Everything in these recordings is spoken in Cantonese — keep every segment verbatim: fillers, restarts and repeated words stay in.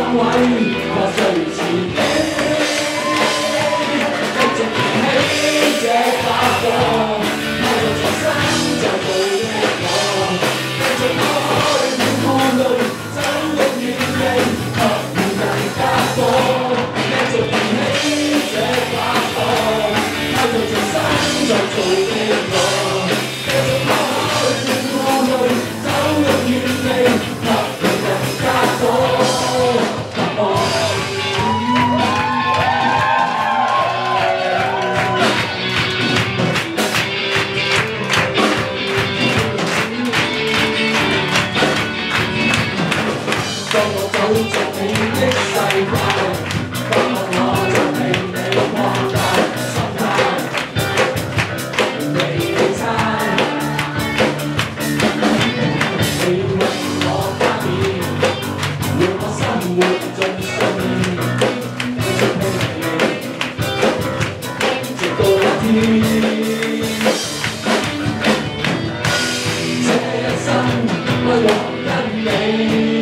崗位，破碎自己，繼續燃起這把火，靠著重生再造的我，繼續拋開了顧慮，走到遠地，給予更加多，繼續燃起這把火，靠著重生再造的我，繼續拋開了顧慮，走到遠地，給予更加多。當我走進你的世界，當我就被你擴大，心態未差，你為我加冕，要我生活盡信念，繼續拼命，直到那天，這一生不枉跟你。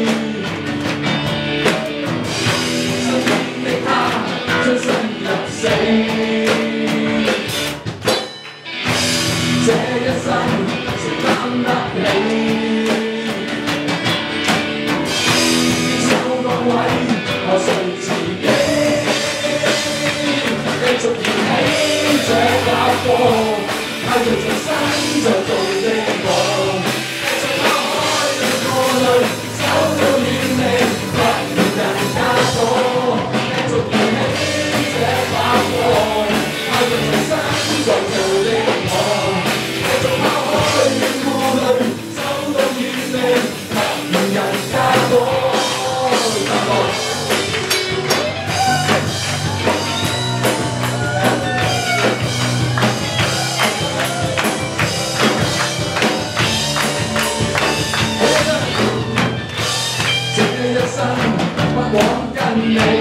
出生入死，這一生承擔得起，堅守崗位，破碎自己，繼續燃起這把火，靠著重生再造的我，繼續拋開了顧慮，走到遠地，給予更加多，繼續燃起。這把火，靠著重生再造的我，繼續拋開了顧慮，走到遠地，給予更加多。這一生不枉跟你。